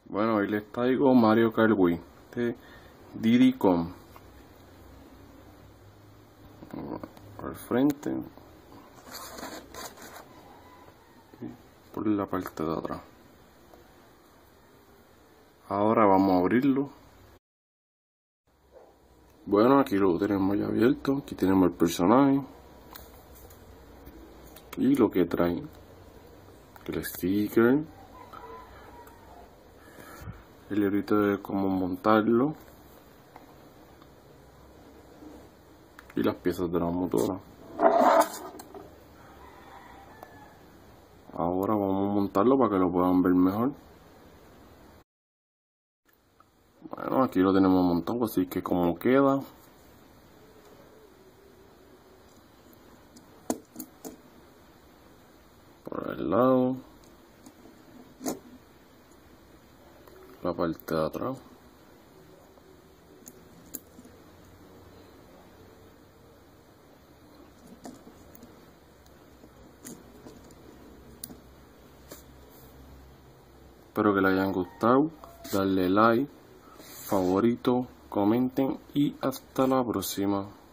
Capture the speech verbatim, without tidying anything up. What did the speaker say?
Bueno, hoy les traigo Mario Kart Wii de Diddy Kong. Al frente y por la parte de atrás. Ahora vamos a abrirlo. Bueno, aquí lo tenemos ya abierto. Aquí tenemos el personaje y lo que trae, el sticker, el librito de cómo montarlo y las piezas de la motora. Ahora vamos a montarlo para que lo puedan ver mejor. Bueno, aquí lo tenemos montado, así que como queda. Por el lado, la parte de atrás. Espero que les hayan gustado. Darle like, favorito, comenten y hasta la próxima.